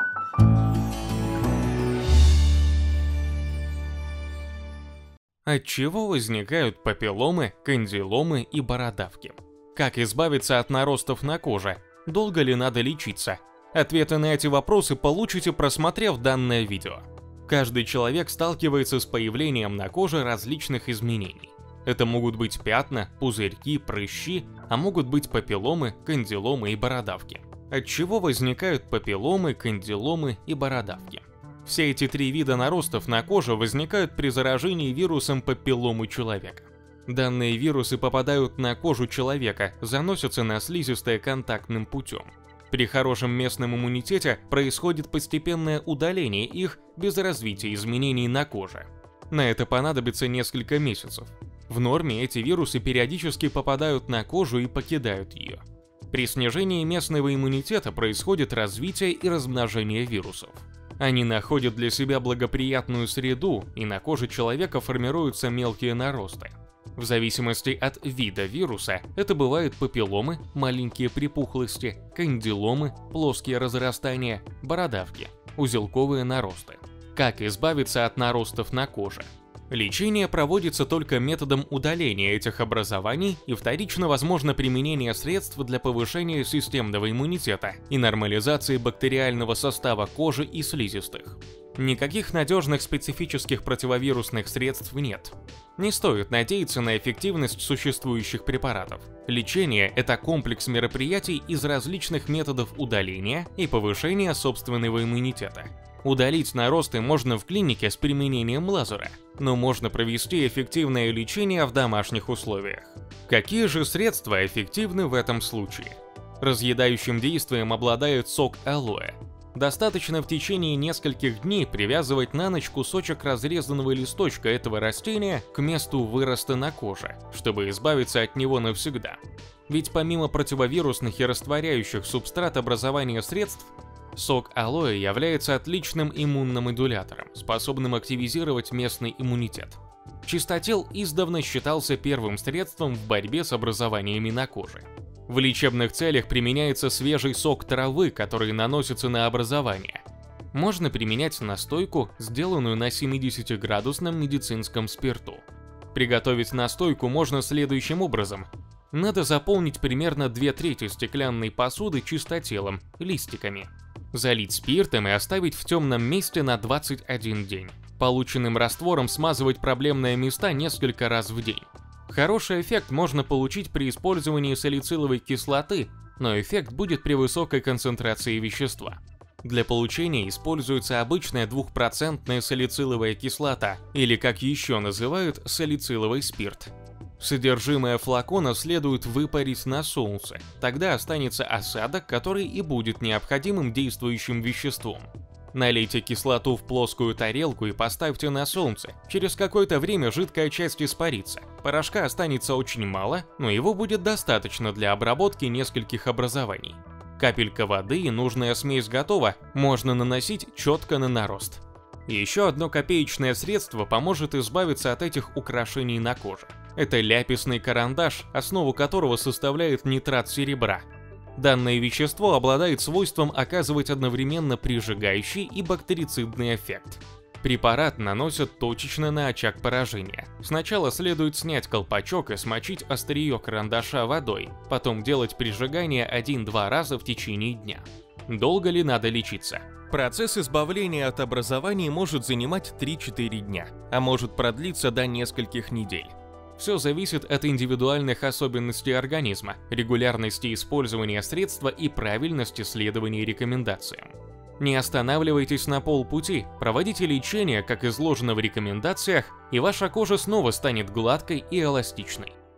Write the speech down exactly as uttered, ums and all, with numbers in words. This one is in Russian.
От чего возникают папилломы, кандиломы и бородавки? Как избавиться от наростов на коже? Долго ли надо лечиться? Ответы на эти вопросы получите, просмотрев данное видео. Каждый человек сталкивается с появлением на коже различных изменений. Это могут быть пятна, пузырьки, прыщи, а могут быть папилломы, кандиломы и бородавки. От чего возникают папилломы, кандиломы и бородавки? Все эти три вида наростов на коже возникают при заражении вирусом папилломы человека. Данные вирусы попадают на кожу человека, заносятся на слизистое контактным путем. При хорошем местном иммунитете происходит постепенное удаление их без развития изменений на коже. На это понадобится несколько месяцев. В норме эти вирусы периодически попадают на кожу и покидают ее. При снижении местного иммунитета происходит развитие и размножение вирусов. Они находят для себя благоприятную среду, и на коже человека формируются мелкие наросты. В зависимости от вида вируса, это бывают папилломы, маленькие припухлости, кандиломы, плоские разрастания, бородавки, узелковые наросты. Как избавиться от наростов на коже? Лечение проводится только методом удаления этих образований, и вторично возможно применение средств для повышения системного иммунитета и нормализации бактериального состава кожи и слизистых. Никаких надежных специфических противовирусных средств нет. Не стоит надеяться на эффективность существующих препаратов. Лечение – это комплекс мероприятий из различных методов удаления и повышения собственного иммунитета. Удалить наросты можно в клинике с применением лазера, но можно провести эффективное лечение в домашних условиях. Какие же средства эффективны в этом случае? Разъедающим действием обладает сок алоэ. Достаточно в течение нескольких дней привязывать на ночь кусочек разрезанного листочка этого растения к месту выроста на коже, чтобы избавиться от него навсегда. Ведь помимо противовирусных и растворяющих субстрат образования средств, сок алоэ является отличным иммуномодулятором, способным активизировать местный иммунитет. Чистотел издавна считался первым средством в борьбе с образованиями на коже. В лечебных целях применяется свежий сок травы, который наносится на образование. Можно применять настойку, сделанную на семидесятиградусном медицинском спирту. Приготовить настойку можно следующим образом. Надо заполнить примерно две трети стеклянной посуды чистотелом, листиками. Залить спиртом и оставить в темном месте на двадцать один день. Полученным раствором смазывать проблемные места несколько раз в день. Хороший эффект можно получить при использовании салициловой кислоты, но эффект будет при высокой концентрации вещества. Для получения используется обычная двухпроцентная салициловая кислота, или как еще называют, салициловый спирт. Содержимое флакона следует выпарить на солнце, тогда останется осадок, который и будет необходимым действующим веществом. Налейте кислоту в плоскую тарелку и поставьте на солнце. Через какое-то время жидкая часть испарится. Порошка останется очень мало, но его будет достаточно для обработки нескольких образований. Капелька воды и нужная смесь готова, можно наносить четко на нарост. Еще одно копеечное средство поможет избавиться от этих украшений на коже. Это ляписный карандаш, основу которого составляет нитрат серебра. Данное вещество обладает свойством оказывать одновременно прижигающий и бактерицидный эффект. Препарат наносят точечно на очаг поражения. Сначала следует снять колпачок и смочить острие карандаша водой, потом делать прижигание один-два раза в течение дня. Долго ли надо лечиться? Процесс избавления от образований может занимать три-четыре дня, а может продлиться до нескольких недель. Все зависит от индивидуальных особенностей организма, регулярности использования средства и правильности следования рекомендациям. Не останавливайтесь на полпути, проводите лечение, как изложено в рекомендациях, и ваша кожа снова станет гладкой и эластичной.